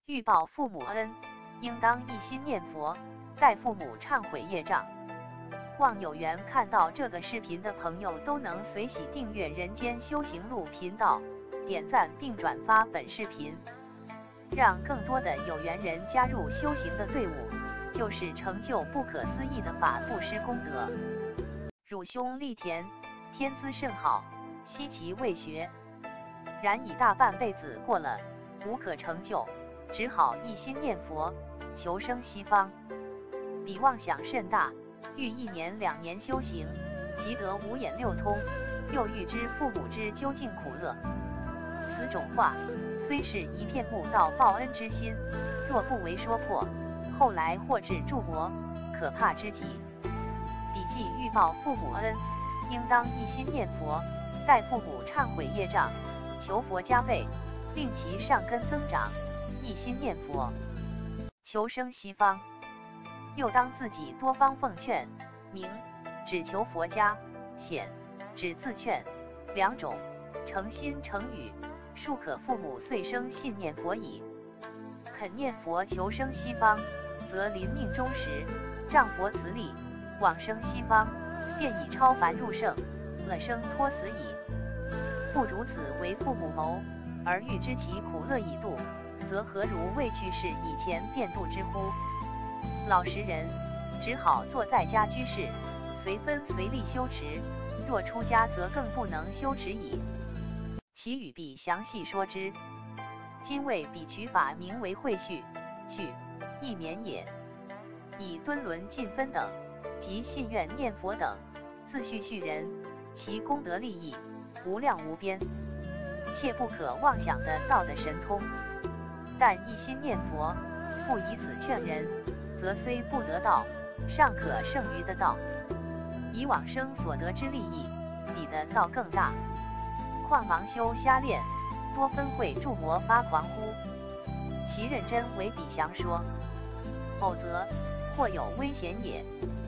欲报父母恩，应当一心念佛，代父母忏悔业障。望有缘看到这个视频的朋友都能随喜订阅人间修行路频道，点赞并转发本视频，让更多的有缘人加入修行的队伍，就是成就不可思议的法布施功德。汝兄力田，天资甚好，希其未学，然已大半辈子过了，无可成就，只好一心念佛，求生西方。彼妄想甚大，欲1年2年修行，即得五眼六通，又欲知父母之究竟苦乐。此种话虽是一片慕道报恩之心，若不为说破，后来或致铸魔，可怕之极。彼既欲报父母恩，应当一心念佛，代父母忏悔业障，求佛加倍，令其善根增长，一心念佛，求生西方。又当自己多方奉劝，明只求佛家，显只自劝，两种诚心诚语，庶可父母遂生信念佛矣。肯念佛求生西方，则临命终时，仗佛慈力，往生西方，便已超凡入圣，了生脱死矣。不如此为父母谋，而欲知其苦乐已度，则何如未去世以前便度之乎？老实人只好做在家居士，随分随力修持，若出家则更不能修持矣。其语必详细说之。今为彼取法名为会序，序亦免也。以敦伦尽分等及信愿念佛等自序序人，其功德利益无量无边，切不可妄想的道的神通。但一心念佛，不以此劝人，则虽不得道，尚可胜于的道。以往生所得之利益，比的道更大。况盲修瞎练，多分会助魔发狂乎？其认真为彼详说，否则或有危险也。